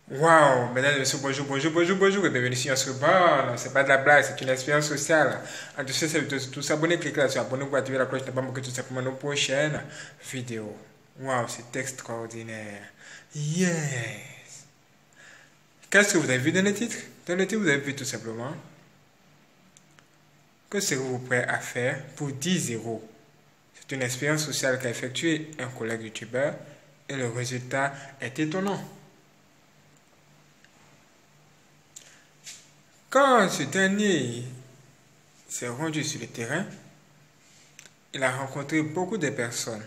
Waouh, mesdames et messieurs, bonjour, bonjour, bonjour, bonjour, et bienvenue sur Bon, c'est pas de la blague, c'est une expérience sociale. En dessous, c'est de tous s'abonner, cliquez là sur abonner pour activer la cloche, ne pas manquer tout simplement nos prochaines vidéos. Waouh, c'est extraordinaire. Yes. Qu'est-ce que vous avez vu dans le titre? Dans le titre, vous avez vu tout simplement que serez-vous prêt à faire pour 10 euros? C'est une expérience sociale qu'a effectué un collègue youtubeur et le résultat est étonnant. Quand ce dernier s'est rendu sur le terrain, il a rencontré beaucoup de personnes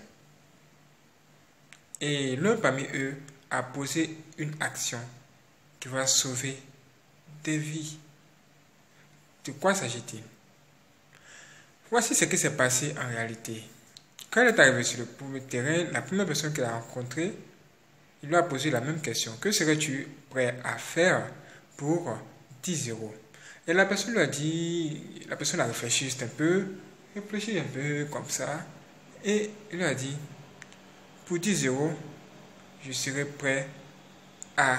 et l'un parmi eux a posé une action qui va sauver des vies. De quoi s'agit-il? Voici ce qui s'est passé en réalité. Quand il est arrivé sur le terrain, la première personne qu'il a rencontrée, il lui a posé la même question. Que serais-tu prêt à faire pour 10 euros? Et la personne lui a dit, la personne a réfléchi juste un peu comme ça, et il lui a dit, pour 10 euros, je serais prêt à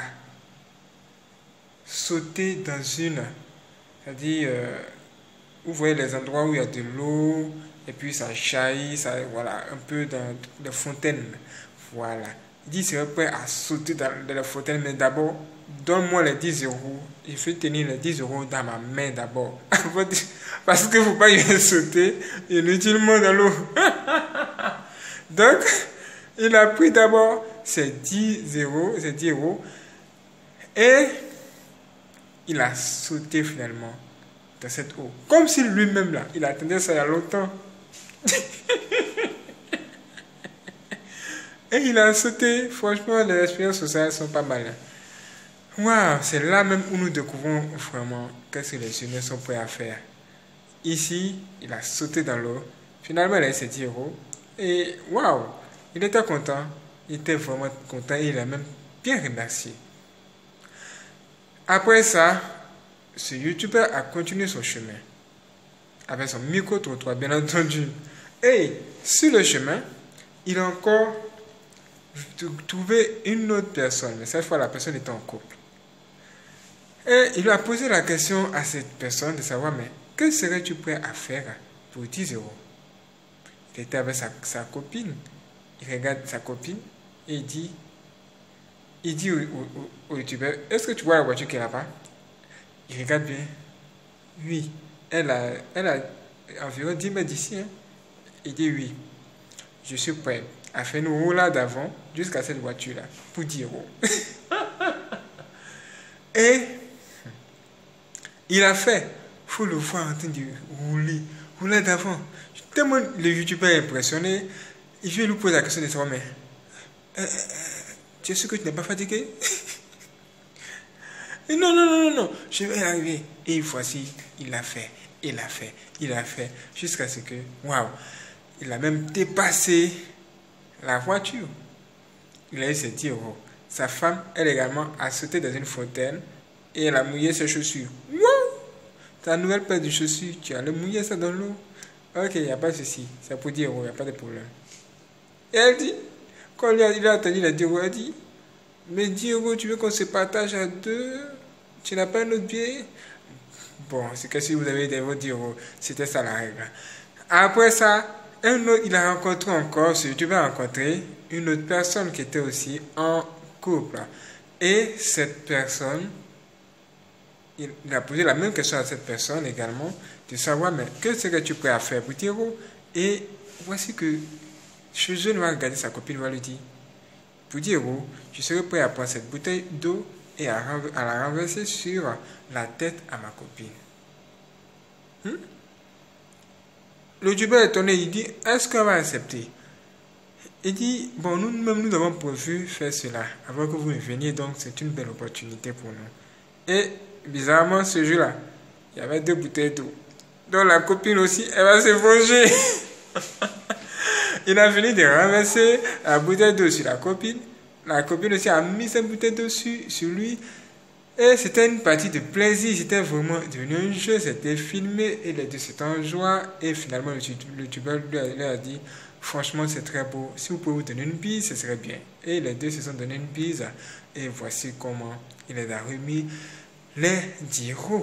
sauter dans une, c'est-à-dire, vous voyez les endroits où il y a de l'eau, et puis ça jaillit, ça, voilà, un peu dans les fontaines, voilà. Il dit, il serait prêt à sauter dans la fontaine, mais d'abord, donne-moi les 10 euros. Il faut tenir les 10 euros dans ma main d'abord. Parce que faut pas y sauter inutilement dans l'eau. Donc, il a pris d'abord ses 10 euros, et il a sauté finalement dans cette eau. Comme si lui-même là, il attendait ça il y a longtemps. Et il a sauté. Franchement, les expériences sociales sont pas mal. Waouh, c'est là même où nous découvrons vraiment qu'est-ce que les humains sont prêts à faire. Ici, il a sauté dans l'eau. Finalement, il a eu ses 10 euros. Et waouh, il était content. Il était vraiment content et il a même bien remercié. Après ça, ce youtubeur a continué son chemin. Avec son micro-trottoir, bien entendu. Et sur le chemin, il a encore trouvé une autre personne. Mais cette fois, la personne était en couple. Et il lui a posé la question à cette personne de savoir, mais que serais-tu prêt à faire pour 10 euros? Il était avec sa copine. Il regarde sa copine et il dit au youtubeur, est-ce que tu vois la voiture qui est là-bas? Il regarde bien. Oui. Elle a environ 10 mètres d'ici. Hein. Il dit oui. Je suis prêt à faire une roulade d'avant jusqu'à cette voiture-là pour 10 euros. Et il a fait. Il faut le voir en train de rouler d'avant. Tellement le youtubeur est impressionné, il vient lui poser la question de savoir, mais tu es sûr que tu n'es pas fatigué? Et non, non, non, non, non, je vais y arriver. Et voici, il l'a fait, il l'a fait, jusqu'à ce que, waouh, il a même dépassé la voiture. Il a eu ses 10 euros. Sa femme, elle également, a sauté dans une fontaine et elle a mouillé ses chaussures. Waouh! Ta nouvelle paire de chaussures, tu allais mouiller ça dans l'eau. Ok, il n'y a pas de souci. C'est pour 10 euros, il n'y a pas de problème. Et elle dit, quand il a entendu les 10 euros, elle dit, mais 10 euros, tu veux qu'on se partage à deux? Tu n'as pas un autre billet? Bon, c'est que si vous avez des 10 euros, c'était ça la règle. Après ça, un autre, il a rencontré encore, tu vas rencontrer une autre personne qui était aussi en couple. Et cette personne, il a posé la même question à cette personne également, de savoir, mais que serais-tu prêt à faire pour 10 euros? Et voici que ce jeune va regarder sa copine, va lui dire, pour 10 euros, je serais prêt à prendre cette bouteille d'eau et à la renverser sur la tête à ma copine. Le youtubeur est étonné, il dit, est-ce qu'on va accepter? Il dit, bon, nous-mêmes, nous avons prévu faire cela avant que vous ne veniez, donc c'est une belle opportunité pour nous. Et bizarrement, ce jour-là, il y avait 2 bouteilles d'eau. Donc la copine aussi, elle va se venger. Il a fini de renverser la bouteille d'eau sur la copine. La copine aussi a mis sa bouteille d'eau sur lui. Et c'était une partie de plaisir. C'était vraiment devenu un jeu. C'était filmé. Et les deux s'étaient en joie. Et finalement, le youtubeur lui a dit, franchement, c'est très beau. Si vous pouvez vous donner une bise, ce serait bien. Et les deux se sont donné une bise. Et voici comment il les a remis les 10 euros.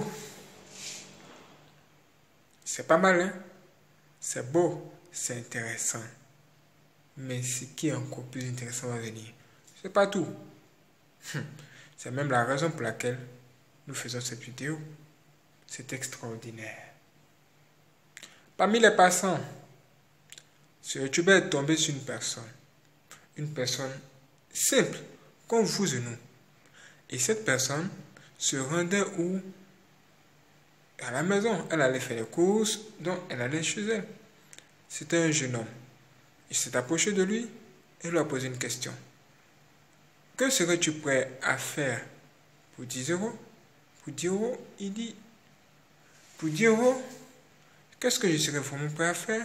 C'est pas mal, hein? C'est beau, c'est intéressant. Mais ce qui est encore plus intéressant va venir. C'est pas tout. C'est même la raison pour laquelle nous faisons cette vidéo. C'est extraordinaire. Parmi les passants, ce YouTuber est tombé sur une personne simple, comme vous et nous. Et cette personne se rendait où? À la maison. Elle allait faire les courses, donc elle allait chez elle. C'était un jeune homme. Il s'est approché de lui et lui a posé une question. Que serais-tu prêt à faire pour 10 euros? Pour 10 euros, il dit, pour 10 euros, qu'est-ce que je serais vraiment prêt à faire?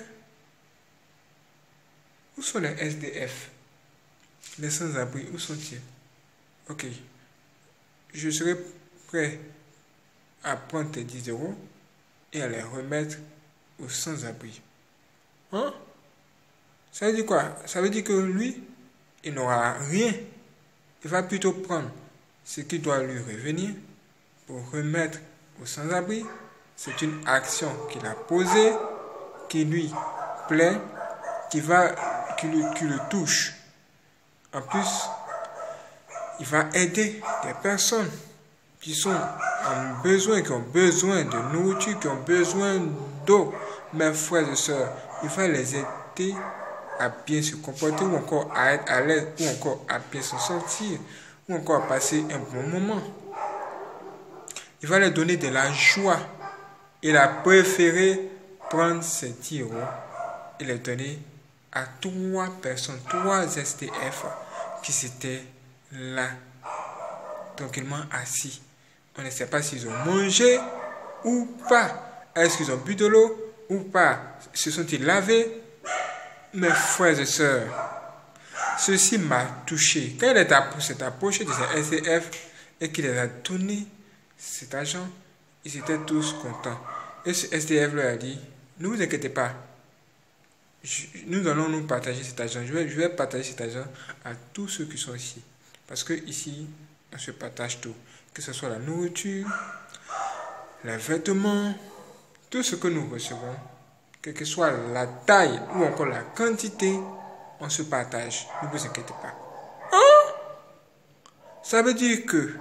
Où sont les SDF? Les sans-abri, où sont-ils? Ok, je serais prêt à prendre tes 10 euros et à les remettre aux sans-abri. Hein? Ça veut dire quoi? Ça veut dire que lui, il n'aura rien. Il va plutôt prendre ce qui doit lui revenir pour remettre aux sans-abri. C'est une action qu'il a posée, qui lui plaît, qui le touche. En plus, il va aider des personnes qui sont en besoin, qui ont besoin de nourriture, qui ont besoin d'eau. Mes frères et sœurs, il va les aider à bien se comporter ou encore à être à l'aise ou encore à bien se sentir ou encore à passer un bon moment. Il va leur donner de la joie. Il a préféré prendre ces 10 euros et les donner à 3 personnes, 3 SDF qui s'étaient là, tranquillement assis. On ne sait pas s'ils ont mangé ou pas. Est-ce qu'ils ont bu de l'eau ou pas? Se sont-ils lavés? Mes frères et sœurs, ceci m'a touché. Quand il s'est approché de ces SDF et qu'il les a donné cet argent, ils étaient tous contents. Et ce SDF leur a dit, ne vous inquiétez pas, nous allons nous partager cet argent. Je vais partager cet argent à tous ceux qui sont ici. Parce que ici, on se partage tout. Que ce soit la nourriture, les vêtements, tout ce que nous recevons, quelle que soit la taille ou encore la quantité, on se partage. Ne vous inquiétez pas. Hein? Ça veut dire que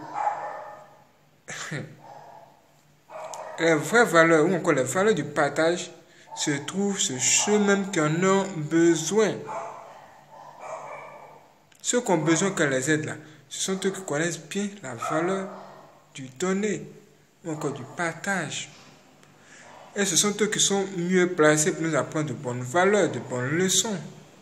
les vraies valeurs ou encore les valeurs du partage se trouvent chez ceux-mêmes qui en ont besoin. Ceux qui ont besoin qu'on les aide là, ce sont ceux qui connaissent bien la valeur du donner ou encore du partage. Et ce sont eux qui sont mieux placés pour nous apprendre de bonnes valeurs, de bonnes leçons.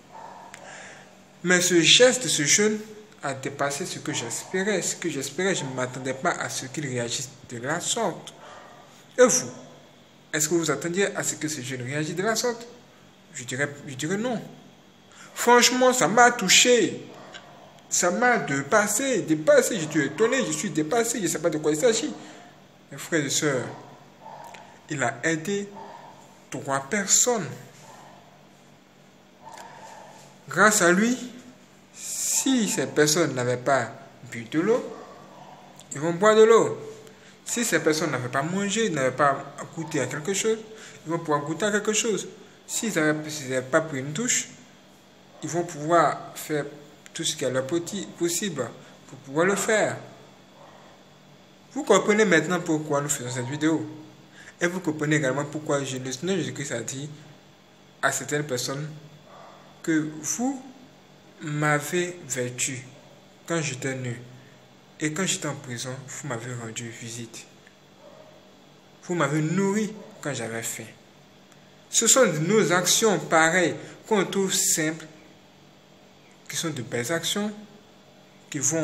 Mais ce geste de ce jeune a dépassé ce que j'espérais. Ce que j'espérais, je ne m'attendais pas à ce qu'il réagisse de la sorte. Et vous, est-ce que vous attendiez à ce que ce jeune réagisse de la sorte? Je dirais non. Franchement, ça m'a touché. Ça m'a dépassé. Je suis étonné, je suis dépassé, je ne sais pas de quoi il s'agit. Mes frères et sœurs, il a aidé 3 personnes. Grâce à lui, si ces personnes n'avaient pas bu de l'eau, ils vont boire de l'eau. Si ces personnes n'avaient pas mangé, n'avaient pas goûté à quelque chose, ils vont pouvoir goûter à quelque chose. S'ils n'avaient pas pris une douche, ils vont pouvoir faire tout ce qui est leur possible pour pouvoir le faire. Vous comprenez maintenant pourquoi nous faisons cette vidéo. Et vous comprenez également pourquoi le Seigneur Jésus-Christ a dit à certaines personnes que vous m'avez vêtu quand j'étais nu. Et quand j'étais en prison, vous m'avez rendu visite. Vous m'avez nourri quand j'avais faim. Ce sont nos actions pareilles qu'on trouve simples, qui sont de belles actions, qui vont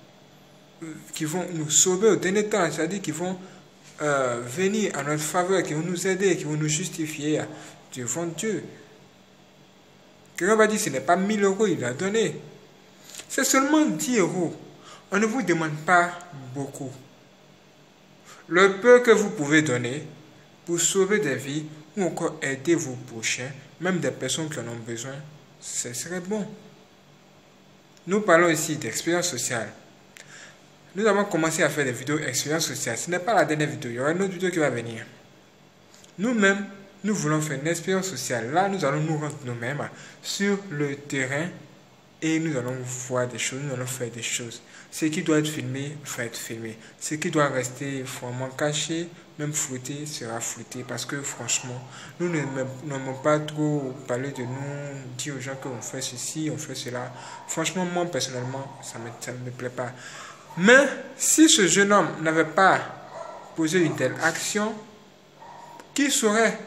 nous sauver au dernier temps, c'est-à-dire qui vont venir à notre faveur, qui vont nous aider, qui vont nous justifier devant Dieu. Quelqu'un va dire, ce n'est pas 1000 euros il a donné. C'est seulement 10 euros. On ne vous demande pas beaucoup. Le peu que vous pouvez donner pour sauver des vies ou encore aider vos prochains, même des personnes qui en ont besoin, ce serait bon. Nous parlons ici d'expérience sociale. Nous avons commencé à faire des vidéos expérience sociale. Ce n'est pas la dernière vidéo. Il y aura une autre vidéo qui va venir. Nous-mêmes, nous voulons faire une expérience sociale. Là, nous allons nous rendre nous-mêmes sur le terrain et nous allons voir des choses, nous allons faire des choses. Ce qui doit être filmé va être filmé. Ce qui doit rester vraiment caché, même flouté, sera flouté. Parce que franchement, nous n'aimons pas trop parler de nous, dire aux gens qu'on fait ceci, on fait cela. Franchement, moi, personnellement, ça ne me plaît pas. Mais si ce jeune homme n'avait pas posé une telle action, qui saurait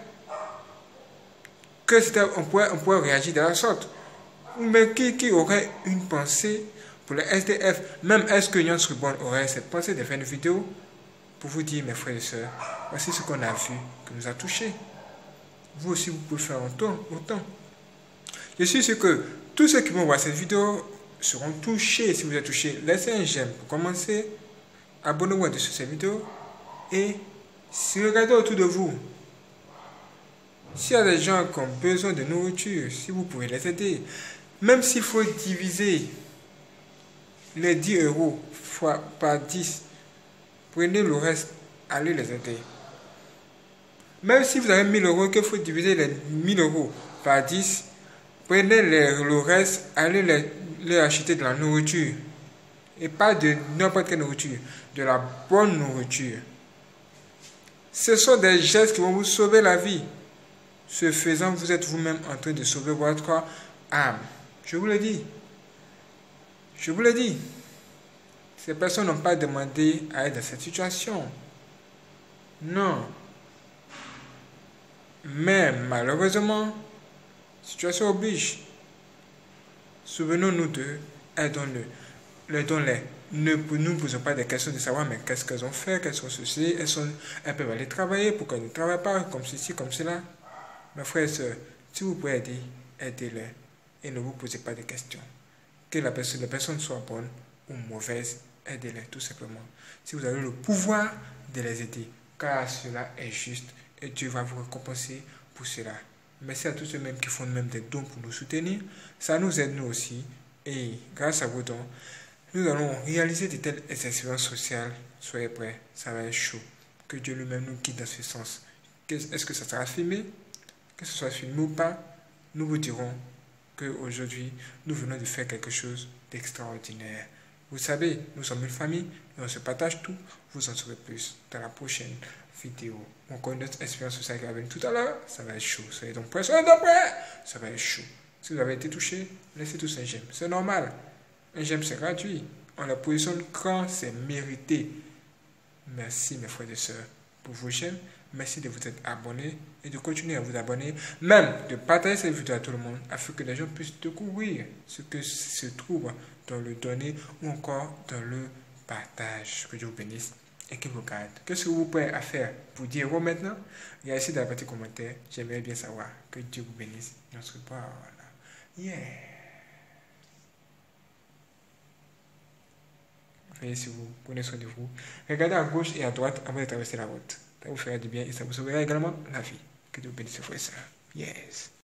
que on pourrait réagir de la sorte? Mais qui aurait une pensée pour les SDF? Même est-ce que Yans Rubon aurait cette pensée de faire une vidéo pour vous dire, mes frères et sœurs, voici ce qu'on a vu, qui nous a touchés. Vous aussi, vous pouvez faire autant. Je suis sûr que tous ceux qui vont voir cette vidéo seront touchés. Si vous êtes touchés, laissez un j'aime pour commencer. Abonnez-vous sur cette vidéo. Et si vous regardez autour de vous, s'il y a des gens qui ont besoin de nourriture, si vous pouvez les aider, même s'il faut diviser les 10 euros par 10, prenez le reste, allez les aider. Même si vous avez 1000 euros, qu'il faut diviser les 1000 euros par 10, prenez le reste, allez les acheter de la nourriture. Et pas de n'importe quelle nourriture, de la bonne nourriture. Ce sont des gestes qui vont vous sauver la vie. Ce faisant, vous êtes vous-même en train de sauver votre âme. Je vous le dis. Je vous le dis. Ces personnes n'ont pas demandé à être dans cette situation. Non. Mais malheureusement, la situation oblige. Souvenons-nous d'eux, aidons-les. Aidons-les. Ne nous posons pas des questions de savoir mais qu'est-ce qu'elles ont fait, qu'elles sont ceci, elles peuvent aller travailler, pourquoi elles ne travaillent pas, comme ceci, comme cela. Mes frères et sœurs, si vous pouvez aider, aidez-les et ne vous posez pas de questions. Que les personnes soient bonnes ou mauvaises, aidez-les tout simplement. Si vous avez le pouvoir de les aider, car cela est juste et Dieu va vous récompenser pour cela. Merci à tous ceux mêmes qui font même des dons pour nous soutenir. Ça nous aide nous aussi et grâce à vos dons, nous allons réaliser de telles expériences sociales. Soyez prêts, ça va être chaud. Que Dieu lui-même nous guide dans ce sens. Est-ce que ça sera filmé? Que ce soit filmé ou pas, nous vous dirons qu'aujourd'hui, nous venons de faire quelque chose d'extraordinaire. Vous savez, nous sommes une famille et on se partage tout. Vous en saurez plus dans la prochaine vidéo. Encore une autre expérience sociale qui va venir tout à l'heure. Ça va être chaud. Soyez donc prêts, soyez donc prêts. Ça va être chaud. Si vous avez été touché, laissez tous un j'aime. C'est normal. Un j'aime, c'est gratuit. On la positionne quand c'est mérité. Merci mes frères et sœurs pour vos j'aime. Merci de vous être abonnés et de continuer à vous abonner, même de partager cette vidéo à tout le monde afin que les gens puissent découvrir ce que se trouve dans le donner ou encore dans le partage. Que Dieu vous bénisse et qu'il vous garde. Qu'est-ce que vous pouvez faire pour dire oh maintenant? Il y a ici dans les petits commentaires. J'aimerais bien savoir. Que Dieu vous bénisse. Notre parole. Yeah. Veuillez si vous prenez soin de vous. Regardez à gauche et à droite avant de traverser la route. Ça vous fera du bien et ça vous sauvera également la vie. Que Dieu bénisse, frères et sœurs. Yes.